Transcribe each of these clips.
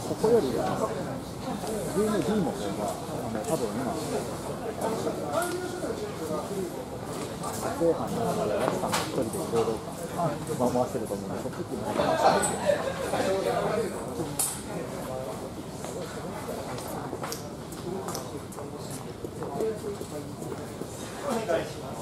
ここよりは DND の方が多分今前半の中でラスさんが一人で行動感回してると思うので、そっちっていうのがお願いします。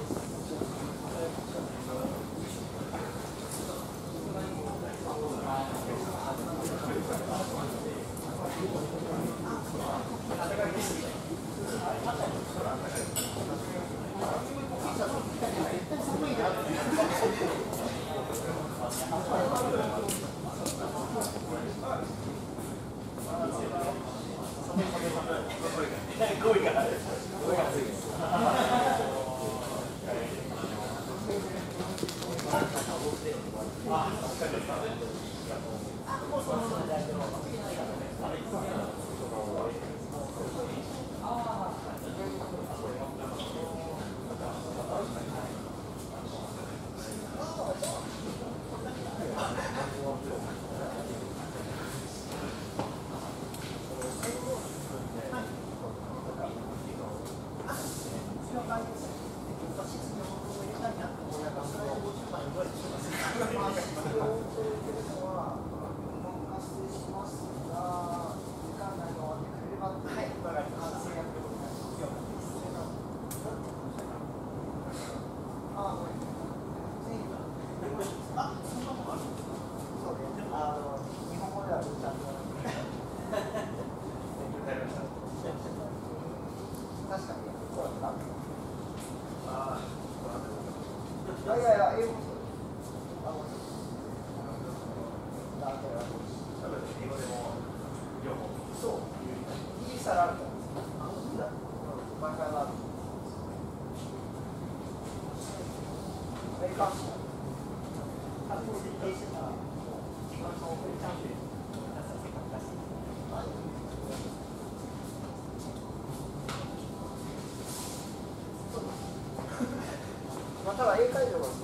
ただ A 会場が少し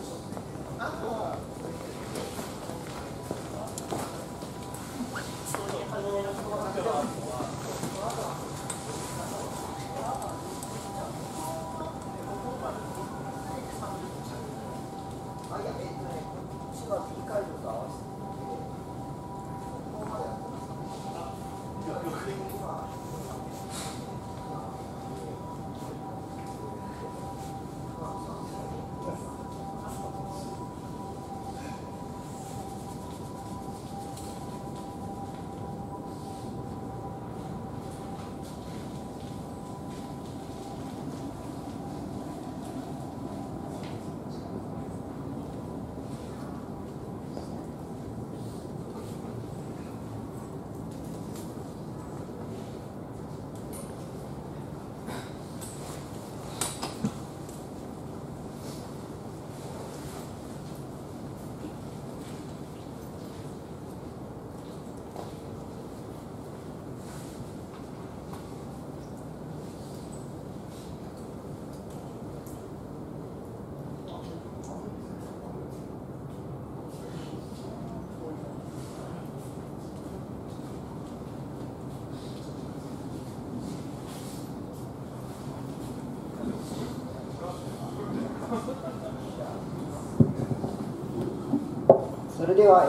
それでは、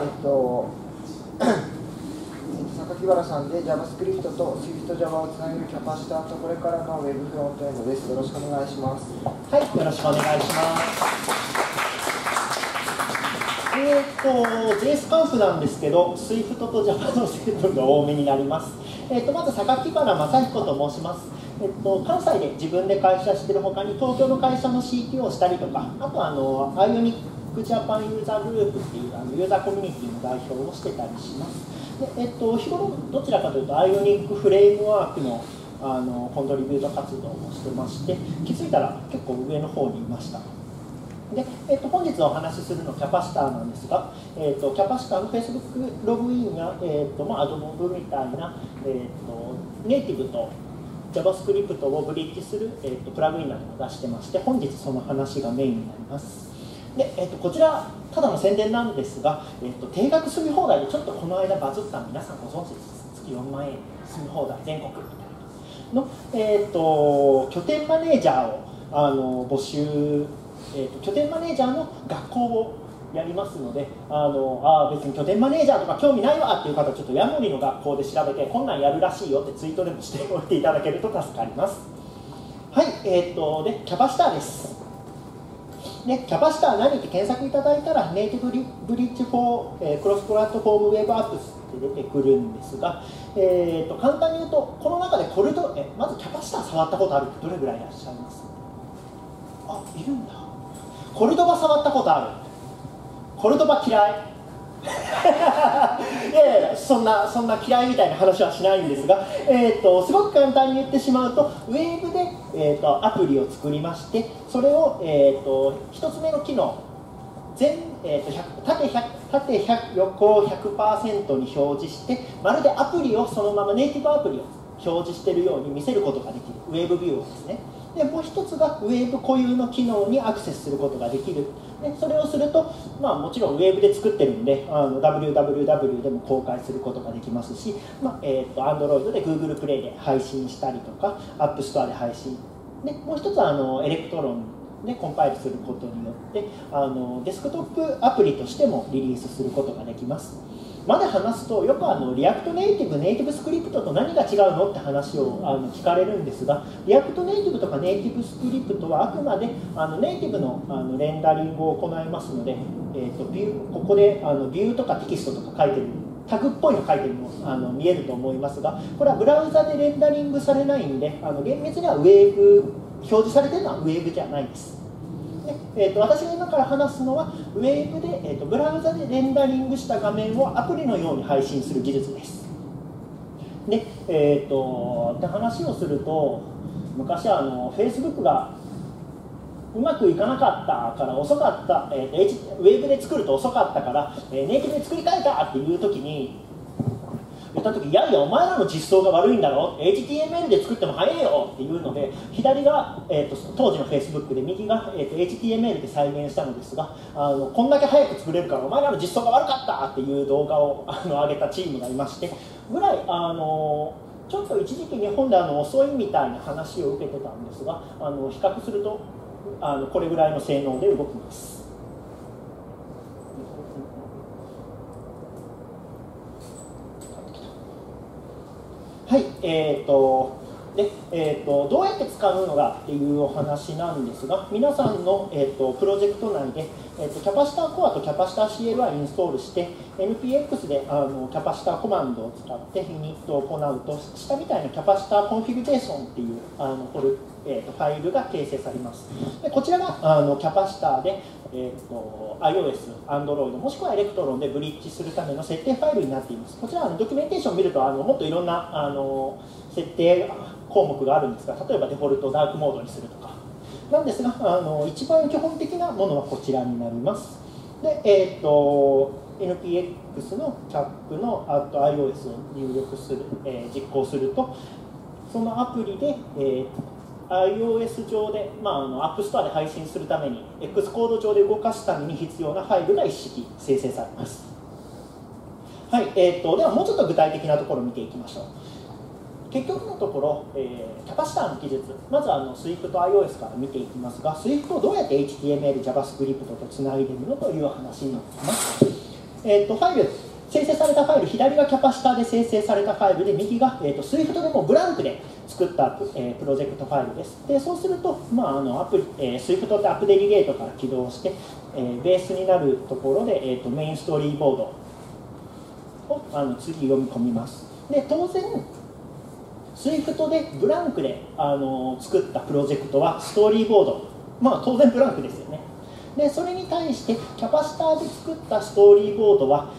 榊原さんで JavaScript と SwiftJava をつなげるキャパシターとこれからの Web フロントエンドです。よろしくお願いします。 はい、よろしくお願いします。JS カンプなんですけど、Swift と Java の成分が多めになります。まず榊原正彦と申します。関西で自分で会社しているほかに東京の会社の CTO をしたりとか、あとアイオニックジャパンユーザーグループっていうユーザーコミュニティの代表をしてたりします。で日頃どちらかというとアイオニックフレームワークのコントリビュート活動をしてまして、気づいたら結構上の方にいました。で本日お話しするのはキャパシターなんですが、キャパシターの Facebook ログインや、アドモブみたいな、ネイティブと JavaScript をブリッジする、プラグインなどを出してまして、本日その話がメインになります。 で、こちらただの宣伝なんですが、定額住み放題でちょっとこの間バズった皆さんご存知です。月4万円住み放題全国の、拠点マネージャーを募集、拠点マネージャーの学校をやりますので、別に拠点マネージャーとか興味ないわっていう方はちょっとヤモリの学校で調べてこんなんやるらしいよってツイートでもしておいていただけると助かります。はい、でキャパシターです。でキャパシター何って検索いただいたらネイティブブリッジフォー、クロスプラットフォームウェブアップスって出てくるんですが、簡単に言うとこの中でまずキャパシター触ったことあるってどれぐらいいらっしゃいます？あ、いるんだ。コルドバ触ったことある？コルドバ嫌いいやいやそんな嫌いみたいな話はしないんですが、すごく簡単に言ってしまうとウェブで、アプリを作りまして、それを、1つ目の機能縦横 100% に表示して、まるでアプリをそのままネイティブアプリを表示しているように見せることができるウェブビューですね。でもう一つがウェブ固有の機能にアクセスすることができる。でそれをすると、もちろんウェブで作ってるんでwww でも公開することができますし、Android で Google プレイで配信したりとか App Store で配信で、もう一つはエレクトロンでコンパイルすることによってデスクトップアプリとしてもリリースすることができます。まで話すとよくリアクトネイティブスクリプトと何が違うのって話を聞かれるんですが、リアクトネイティブとかネイティブスクリプトはあくまでネイティブのレンダリングを行いますので、ここでビューとかテキストとか書いてるタグっぽいの書いてるの見えると思いますが、これはブラウザでレンダリングされないんで厳密にはウェブ表示されてるのはウェブじゃないです。私が今から話すのはウェブで、ブラウザでレンダリングした画面をアプリのように配信する技術です。で、って話をすると、昔Facebook がうまくいかなかったから遅かった、ウェブで作ると遅かったから、ネイティブで作り替えたっていう時にいやいやお前らの実装が悪いんだろ、 HTML で作っても早いよっていうので、左が、当時の Facebook で、右が、HTML で再現したのですが、こんだけ早く作れるからお前らの実装が悪かったっていう動画を上げたチームがいましてぐらい、ちょっと一時期日本で遅いみたいな話を受けてたんですが、比較するとこれぐらいの性能で動きます。はい、どうやって使うのかっていうお話なんですが、皆さんの、プロジェクト内で、キャパシターコアとキャパシター CLI インストールして NPX でキャパシターコマンドを使ってイニットを行うと、下みたいなキャパシターコンフィグ JSON っていうファイルが形成されます。でこちらがキャパシターで、iOS、Android もしくはエレクトロンでブリッジするための設定ファイルになっています。こちらドキュメンテーションを見るともっといろんな設定項目があるんですが、例えばデフォルトをダークモードにするとかなんですが、一番基本的なものはこちらになります。で、NPX のキャップのiOS を入力する、実行すると、そのアプリで、iOS 上で、App Store で配信するために X コード上で動かすために必要なファイルが一式生成されます。はい、ではもうちょっと具体的なところを見ていきましょう。結局のところ、キャパシターの技術、まずSwift と iOS から見ていきますが、Swift をどうやって HTML、JavaScript とつないでいるのという話になっています。ファイル、生成されたファイル、左がキャパシターで生成されたファイルで、右が、Swift でもブランクで作った、プロジェクトファイルです。でそうすると、Swift ってアップデリゲートから起動して、ベースになるところで、メインストーリーボードを次読み込みます。で当然Swift でブランクで、作ったプロジェクトはストーリーボード、当然ブランクですよね。でそれに対してキャパシターで作ったストーリーボードは、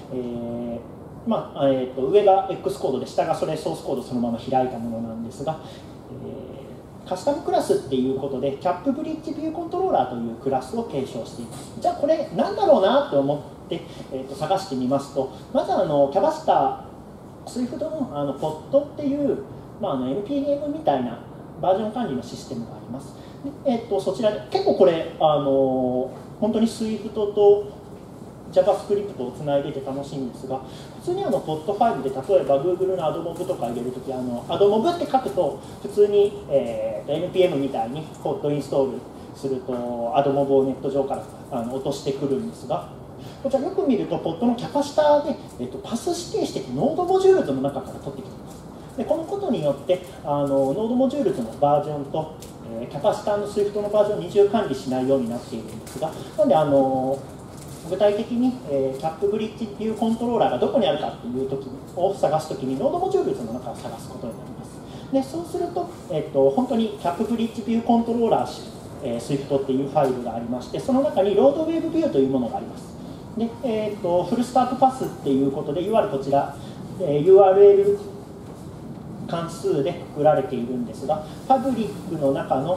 上が X コードで下がそれソースコードそのまま開いたものなんですが、カスタムクラスっていうことでキャップブリッジビューコントローラーというクラスを継承しています。じゃあこれ何だろうなと思って、探してみますと、まずキャパシター Swift のPOD っていうNPM みたいなバージョン管理のシステムがあります。そちらで結構これ本本当に Swift と JavaScript をつないでて楽しいんですが、普通にPOT5 で例えば Google の AdMob とか入れるとき、AdMob って書くと、普通に、NPM みたいに POT インストールすると AdMob をネット上から落としてくるんですが、こちらよく見ると POT のキャパシターで、パス指定してて、ノードモジュールズの中から取ってきています。でこのことによってノードモジュールズのバージョンと、キャパシターの Swift のバージョンを二重管理しないようになっているんですが、なので具体的に、キャップブリッジっていうコントローラーがどこにあるかっていう時を探すときにノードモジュールズの中を探すことになります。でそうすると、本当にキャップブリッジビューコントローラー、Swift っていうファイルがありまして、その中にロードウェブビューというものがあります。で、フルスタートパスっていうことで、いわゆるこちら、URL 関数で売られているんですが、パブリックの中の、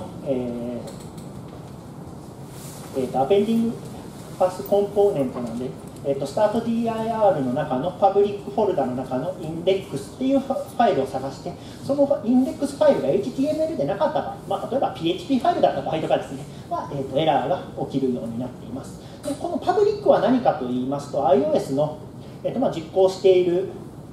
アペンディングパスコンポーネントなんで、スタート dir の中のパブリックフォルダの中のインデックスっていうファイルを探して、そのインデックスファイルが HTML でなかった場合、例えば PHP ファイルだった場合とかですね、エラーが起きるようになっています。でこのパブリックは何かと言いますと、iOS の、実行している、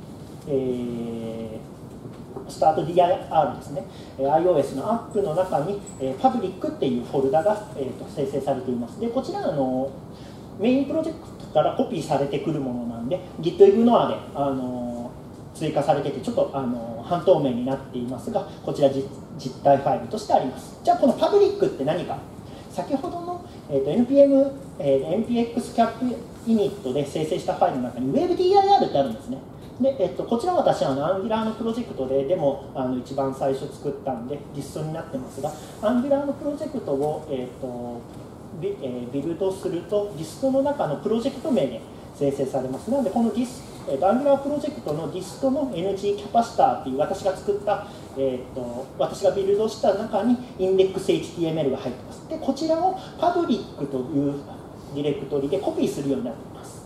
スタート dir ですね、iOS のアップの中に、パブリックっていうフォルダが、生成されています。でこちらメインプロジェクトからコピーされてくるものなんで Gitignore で、追加されててちょっと半透明になっていますが、こちら実体ファイルとしてあります。じゃあこのパブリックって何か、先ほどの、npm、npx-cap init で生成したファイルの中に WebDIR ってあるんですね。でこちらは私はAngular のプロジェクトでも一番最初作ったんで実装になってますが、Angular のプロジェクトを、ビルドするとディストの中のプロジェクト名で生成されます。なのでこのAngular プロジェクトのディストの NG キャパシターっていう私が作った、私がビルドした中にインデックス HTML が入ってます。でこちらをパブリックというディレクトリでコピーするようになっています。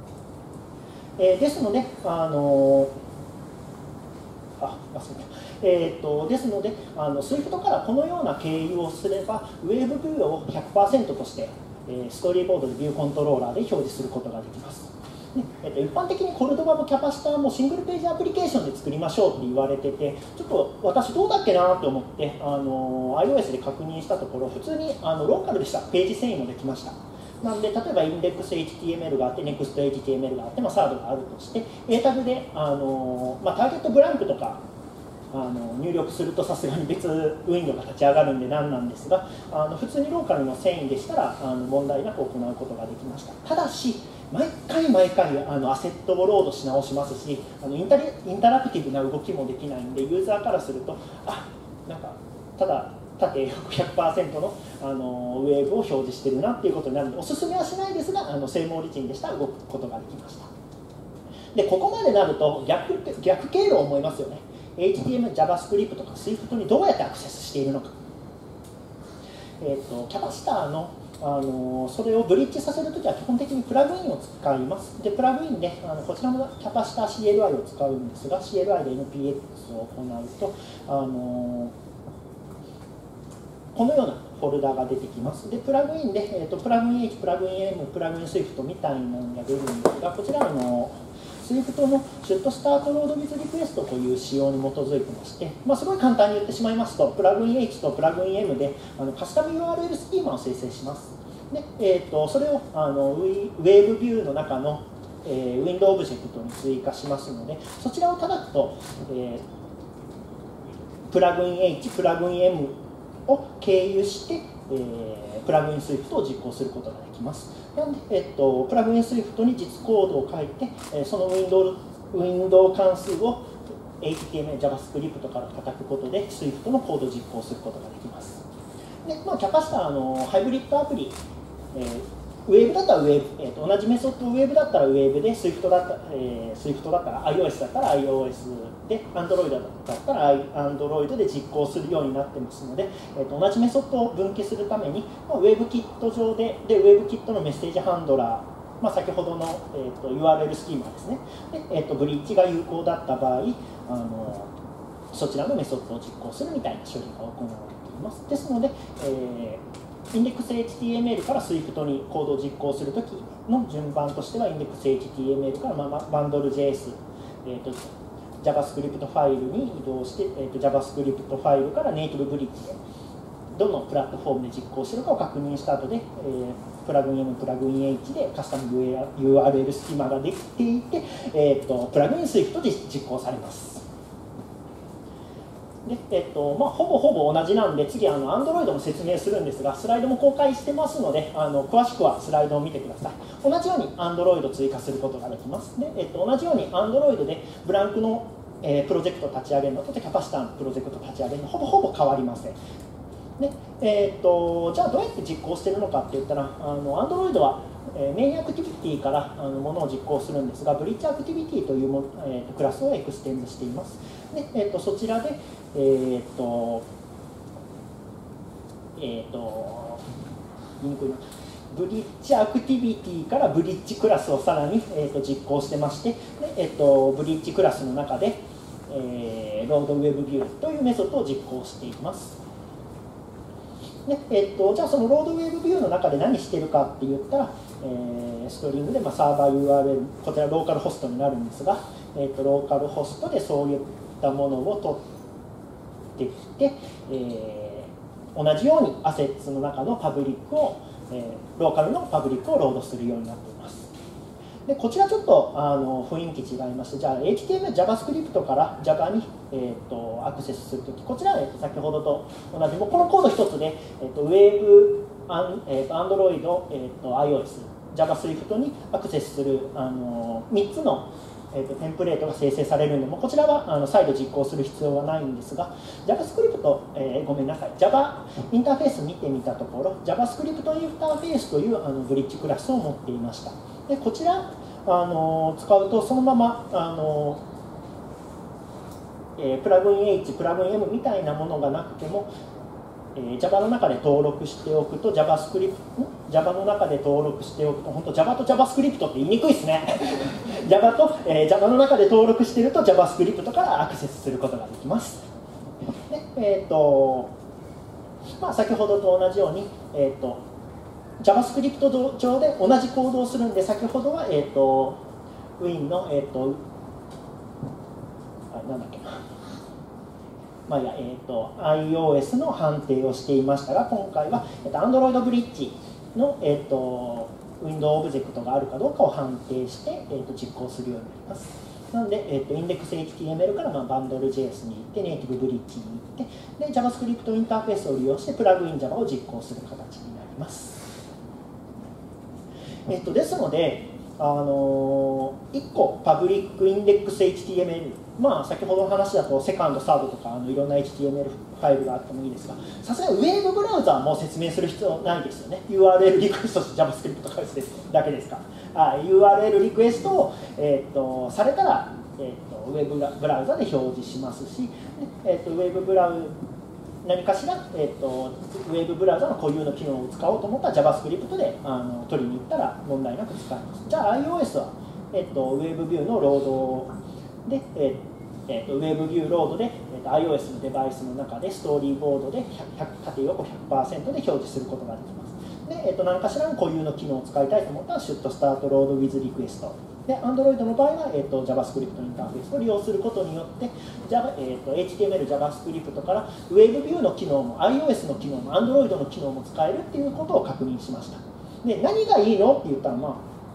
ですので、ですのでSwift からこのような経由をすれば、ウェブビューを 100% として、ストーリーボードでビューコントローラーで表示することができます。一般的にコルドバもキャパシターもシングルページアプリケーションで作りましょうって言われてて、ちょっと私どうだっけなと思ってiOS で確認したところ、普通にローカルでしたページ遷移もできました。なので例えばインデックス HTML があって NEXT HTML があって、サードがあるとして A タグでターゲットブランクとか入力するとさすがに別ウィンドウが立ち上がるんで何なんですが、普通にローカルの遷移でしたら問題なく行うことができました。ただし毎回アセットをロードし直しますし、インタラクティブな動きもできないんで、ユーザーからするとなんかただ縦 100% の、ウェーブを表示してるなっていうことになるので、おすすめはしないですがセームオリジンでしたら動くことができました。でここまでなると逆経路を思いますよね。HTML、JavaScript とか Swift にどうやってアクセスしているのか。キャパシターの、それをブリッジさせるときは基本的にプラグインを使います。でプラグインでこちらもキャパシター CLI を使うんですが、 CLI で NPX を行うとこのようなフォルダが出てきます。でプラグインで、プラグイン H、プラグイン M、プラグイン Swift みたいなのが出るんですが、こちらSwift の Should Start Load with Request という仕様に基づいてまして、すごい簡単に言ってしまいますと、プラグイン H とプラグイン M でカスタム URL スキーマを生成します。で、それをウェブビューの中の、ウィンドウオブジェクトに追加しますので、そちらを叩くと、プラグイン H、プラグイン M を経由して、プラグイン Swift を実行することができます。なので、プラグイン Swift に実コードを書いて、そのウィンドウ関数を HTML、JavaScript から叩くことで Swift のコードを実行することができます。でキャパシターのハイブリッドアプリ、ウェブだったらウェブ、同じメソッド、ウェブだったらウェブで、Swift だったら iOS だったら iOS で、Android だったら Android で実行するようになってますので、同じメソッドを分岐するために、WebKit 上で、WebKit のメッセージハンドラー、先ほどの、URL スキーマですね、でブリッジが有効だった場合、そちらのメソッドを実行するみたいな処理が行われています。ですので、 インデックス HTML から Swift にコードを実行するときの順番としては、インデックス HTML からバンドル JS、JavaScript ファイルに移動して、JavaScript ファイルからネイティブブリッジでどのプラットフォームで実行しているかを確認した後で、プラグイン M、プラグイン H でカスタム URL スキマができていて、プラグイン Swift で実行されます。でほぼほぼ同じなんで、次Android も説明するんですが、スライドも公開してますので、詳しくはスライドを見てください。同じように Android を追加することができます。で同じように Android でブランクのプロジェクトを立ち上げるのとキャパシターのプロジェクトを立ち上げるのほぼ変わりません。でじゃあどうやって実行しているのかって言ったら、Android はメインアクティビティからものを実行するんですが、ブリッジアクティビティというクラスをエクステンドしています。でそちらで、言いにくいな、ブリッジアクティビティからブリッジクラスをさらに、実行してまして、でブリッジクラスの中で、ロードウェブビューというメソッドを実行しています。でじゃあそのロードウェブビューの中で何してるかって言ったら、ストリングで、サーバー URL、こちらローカルホストになるんですが、ローカルホストでそういったものを取ってきて、同じようにアセッツの中のパブリックを、ローカルのパブリックをロードするようになっています。でこちらちょっと雰囲気違いまして、じゃあ HTML、JavaScript から Java に、アクセスするとき、こちらは、先ほどと同じ、もうこのコード一つで、Web、Android、iOS、JavaScript にアクセスする3つのテンプレートが生成されるので、こちらは再度実行する必要はないんですが、JavaScript、ごめんなさい、Java インターフェース見てみたところ、JavaScript インターフェースというブリッジクラスを持っていました。でこちら使うと、そのままプラグイン H、プラグイン M みたいなものがなくても、Java の中で登録しておくと Java の中で登録しておくと、本当 Java と JavaScript って言いにくいですねJava と、Java の中で登録していると JavaScript からアクセスすることができます。で先ほどと同じように、JavaScript 上で同じコードをするんで、先ほどは、Win の、なんだっけな、iOS の判定をしていましたが、今回は、Android ブリッジの、ウィンドウオブジェクトがあるかどうかを判定して、実行するようになります。なので、インデックス HTML からバンドル JS に行って、ネイティブブリッジに行って、で JavaScript インターフェースを利用して、プラグイン Java を実行する形になります。ですので、1個パブリックインデックス HTML、先ほどの話だとセカンド、サードとかいろんな HTML ファイルがあってもいいですが、さすがにウェブブラウザーも説明する必要ないですよね。URL リクエストして JavaScript とかだけですか。URL リクエストを、されたら、ウェブブラウザで表示しますし、ウェブブラウ何かしら、ウェブブラウザの固有の機能を使おうと思ったら JavaScript で取りに行ったら問題なく使えます。じゃあ iOS は、ウェブビューのロードで、ウェブビューロードで、iOS のデバイスの中でストーリーボードで縦横 100% で表示することができます。で、何かしらの固有の機能を使いたいと思ったら should start load with request。で、Android の場合は、JavaScript インターフェースを利用することによって、HTML、JavaScript から Web ビューの機能も iOS の機能も Android の機能も使えるっていうことを確認しました。で、何がいいのって言ったら、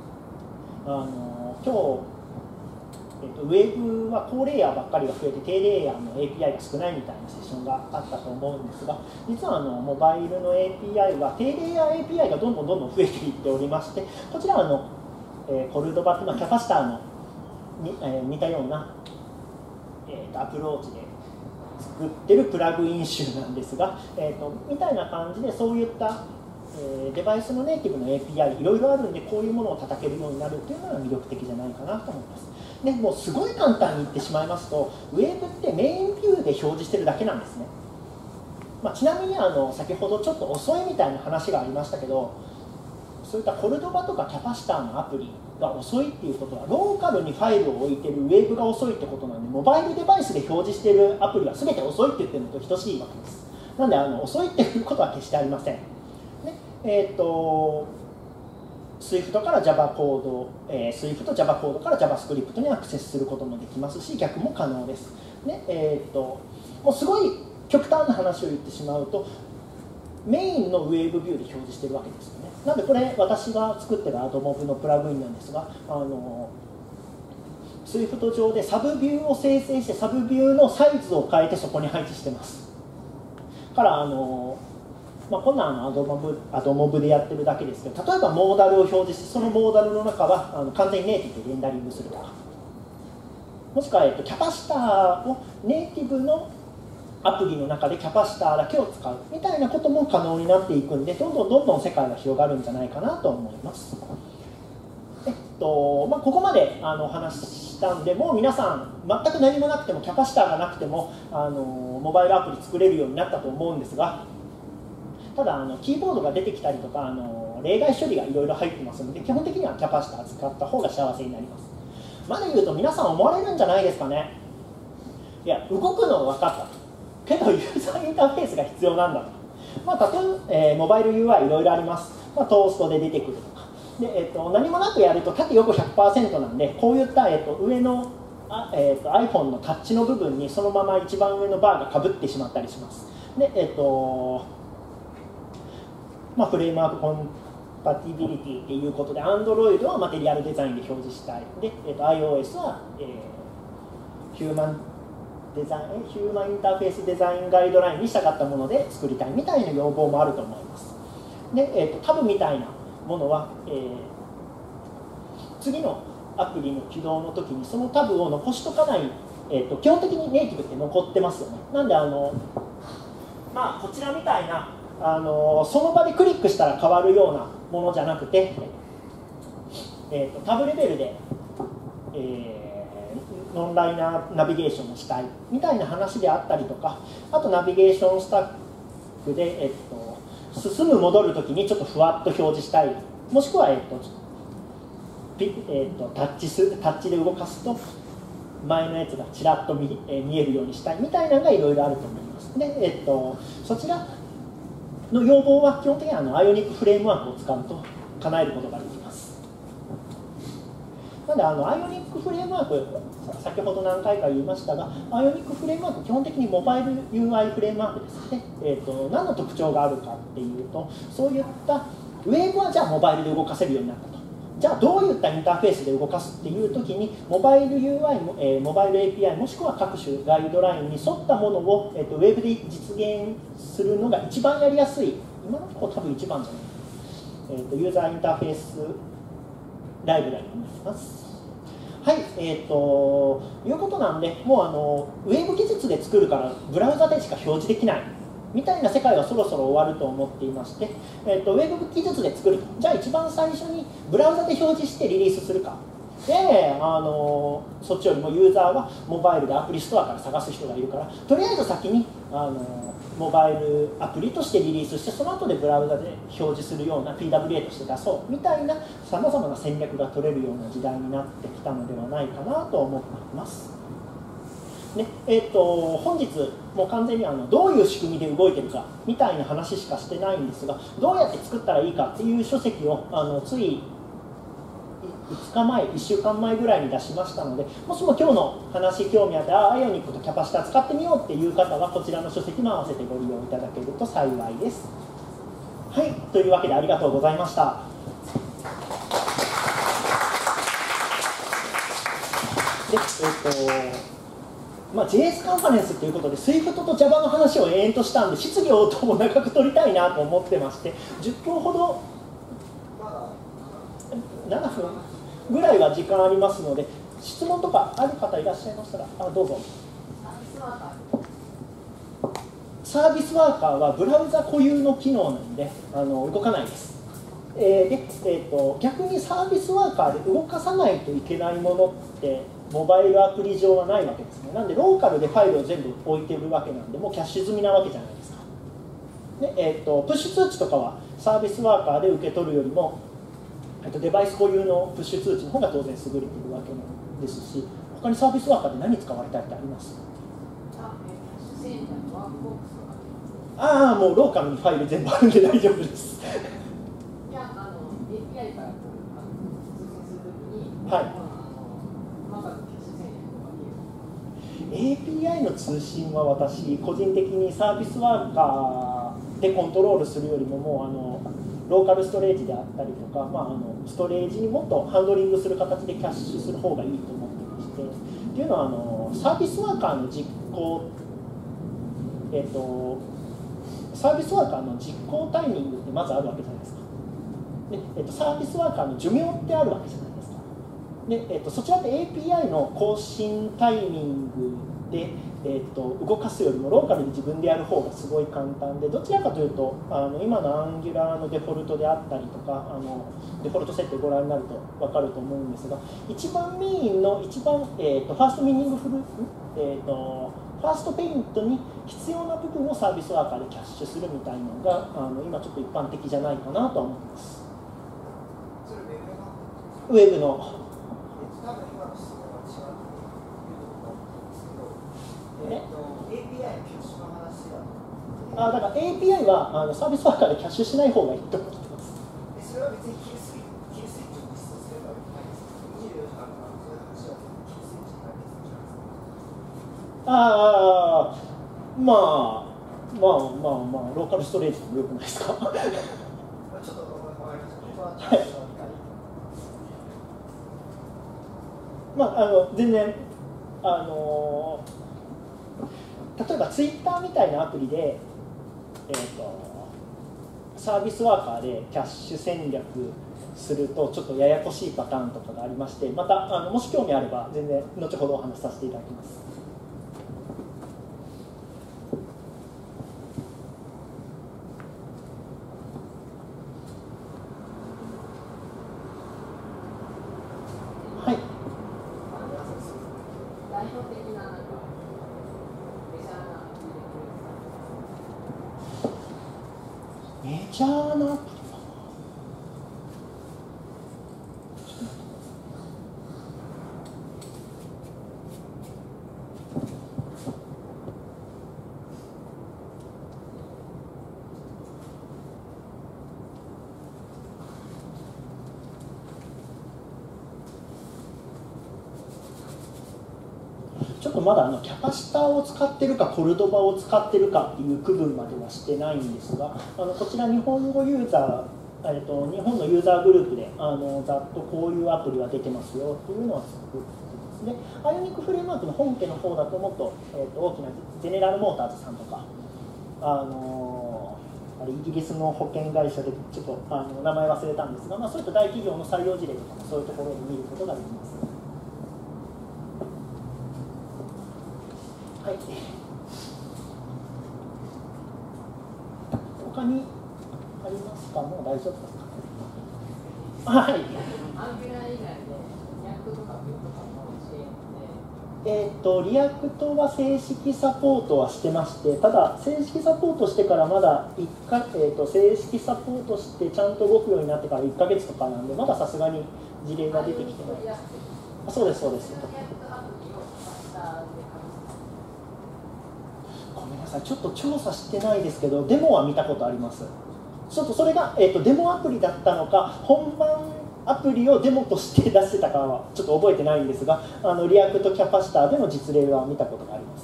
今日、ウェブは高レイヤーばっかりが増えて低レイヤーの API が少ないみたいなセッションがあったと思うんですが、実はモバイルの API は低レイヤー API がどんどん増えていっておりまして、こちらはコルドバとキャパシターの似たような、アプローチで作ってるプラグイン集なんですが、みたいな感じでそういったデバイスのネイティブの API いろいろあるんで、こういうものを叩けるようになるっていうのが魅力的じゃないかなと思います。でもうすごい簡単に言ってしまいますと、ウェブってメインビューで表示してるだけなんですね。ちなみに先ほどちょっと遅いみたいな話がありましたけど、そういったコルドバとかキャパシターのアプリが遅いっていうことは、ローカルにファイルを置いてるウェブが遅いってことなんで、モバイルデバイスで表示しているアプリは全て遅いって言ってるのと等しいわけです。なので遅いっていうことは決してありません。 Swift から Java コード、Swift、Java コードから JavaScript にアクセスすることもできますし、逆も可能です。で、もうすごい極端な話を言ってしまうと、メインのウェブビューで表示してるわけですよね。なのでこれ私が作ってる AdMob のプラグインなんですが、Swift 上でサブビューを生成してサブビューのサイズを変えてそこに配置してます。からこんなAdMobでやってるだけですけど、例えばモーダルを表示してそのモーダルの中は完全にネイティブでレンダリングするとか、もしくは、キャパシターをネイティブのアプリの中でキャパシターだけを使うみたいなことも可能になっていくんで、どんどん世界が広がるんじゃないかなと思います。ここまでお話ししたんで、もう皆さん全く何もなくてもキャパシターがなくてもモバイルアプリ作れるようになったと思うんですが、ただキーボードが出てきたりとか例外処理がいろいろ入ってますので、基本的にはキャパシター使った方が幸せになります。まだ言うと皆さん思われるんじゃないですかね。いや、動くのは分かったけどユーザーインターフェースが必要なんだと。例えば、モバイル UI いろいろあります。トーストで出てくるとかで、何もなくやると縦横 100% なんで、こういった、上のiPhone のタッチの部分にそのまま一番上のバーがかぶってしまったりします。で、フレームワークコンパティビリティということで Android はマテリアルデザインで表示したい。で、iOS は、ヒューマンインターフェースデザインガイドラインに従ったもので作りたいみたいな要望もあると思います。で、タブみたいなものは、次のアプリの起動の時にそのタブを残しとかない、基本的にネイティブって残ってますよね。なんでこちらみたいなその場でクリックしたら変わるようなものじゃなくて、タブレベルで、オンラインナビゲーションをしたいみたいな話であったりとか、あとナビゲーションスタッフで、進む戻るときにちょっとふわっと表示したい、もしくは、タッチで動かすと前のやつがちらっと見えるようにしたいみたいなのがいろいろあると思います。で、そちらの要望は基本的にはアイオニックフレームワークを使うと叶えることができます。なのでアイオニックフレームワーク、先ほど何回か言いましたが、アイオニックフレームワーク基本的にモバイル UI フレームワークですね。何の特徴があるかっていうと、そういったウェブはじゃあモバイルで動かせるようになったと。じゃあどういったインターフェースで動かすっていう時にモバイル UI、モバイル API もしくは各種ガイドラインに沿ったものを、ウェブで実現するのが一番やりやすい、今のところ多分一番じゃない、ユーザーインターフェースライブラリになります。はい、いうことなんで、もうウェブ技術で作るからブラウザでしか表示できないみたいな世界はそろそろ終わると思っていまして、ウェブ技術で作ると、じゃあ一番最初にブラウザで表示してリリースするか。で、そっちよりもユーザーはモバイルでアプリストアから探す人がいるから、とりあえず先にモバイルアプリとしてリリースして、その後でブラウザで表示するような PWA として出そうみたいなさまざまな戦略が取れるような時代になってきたのではないかなと思っています。ね、本日もう完全にどういう仕組みで動いてるかみたいな話しかしてないんですが、どうやって作ったらいいかっていう書籍をつい5日前、1週間前ぐらいに出しましたので、もしも今日の話興味あって、アイオニックとキャパシタ使ってみようっていう方はこちらの書籍も合わせてご利用いただけると幸いです。はい、というわけでありがとうございました。で、JS カンファレンスということで Swift と Java の話を延々としたんで、質疑応答も長く取りたいなと思ってまして、10分ほど7分ぐらいは時間ありますので、質問とかある方いらっしゃいましたらどうぞ。サービスワーカーはブラウザ固有の機能なんで動かないです。逆にサービスワーカーで動かさないといけないものってモバイルアプリ上はないわけですね。なんでローカルでファイルを全部置いてるわけなんで、もうキャッシュ済みなわけじゃないですか。で、プッシュ通知とかはサービスワーカーで受け取るよりもデバイス固有のプッシュ通知の方が当然優れているわけなんですし、他にサービスワーカーで何使われたいってあります？もうローカルにファイル全部あるんで大丈夫ですはい、API の通信は私個人的にサービスワーカーでコントロールするよりももうローカルストレージであったりとか、ストレージにもっとハンドリングする形でキャッシュする方がいいと思ってまして、っていうのはサービスワーカーの実行、サービスワーカーの実行タイミングってまずあるわけじゃないですか。で、サービスワーカーの寿命ってあるわけじゃないですか。で、そちらって API の更新タイミングで、動かすよりもローカルで自分でやる方がすごい簡単で、どちらかというと今の Angular のデフォルトであったりとかデフォルト設定ご覧になると分かると思うんですが、一番メインの一番、ファーストミーニングフル、ファーストペイントに必要な部分をサービスワーカーでキャッシュするみたいなのが今ちょっと一般的じゃないかなとは思います。ウェブのだから API はサービスワーカーでキャッシュしない方がいいと思ってます。それは別にキルスイッチを実装すればいいですか？24時間のそういう話はキルスイッチに解決するんですか？ローカルストレージでもよくないですか？ちょっと分かりました。全然例えばツイッターみたいなアプリで、サービスワーカーでキャッシュ戦略するとちょっとややこしいパターンとかがありまして、またもし興味あれば全然後ほどお話しさせていただきます。はい。メジャーなアプリちょっとまだキャパシターを使ってるかコルドバを使ってるかっていう区分まではしてないんですが、こちら日本語ユーザー、日本のユーザーグループでざっとこういうアプリは出てますよっていうのは作ってますね。アイオニックフレームワークの本家の方だともっと、大きなゼネラルモーターズさんとかイギリスの保険会社でちょっと名前忘れたんですが、そういった大企業の採用事例とかもそういうところで見ることができます。はい、他にありますか？もう大丈夫ですか？はい。リアクトは正式サポートはしてまして、ただ正式サポートしてからまだ正式サポートしてちゃんと動くようになってから1ヶ月とかなんで、まださすがに事例が出てきてないです。そうです、そうです。ごめんなさい、ちょっと調査してないですけど、デモは見たことあります。ちょっとそれが、デモアプリだったのか、本番アプリをデモとして出してたかはちょっと覚えてないんですが、リアクトキャパシターでの実例は見たことがあります。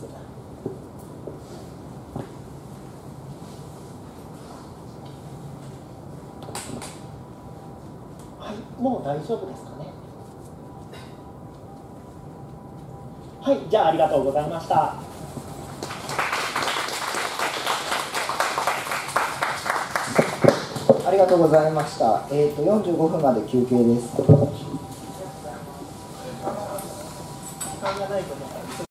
はい、もう大丈夫ですかね。はい、じゃあありがとうございました。 ありがとうございました。45分まで休憩です。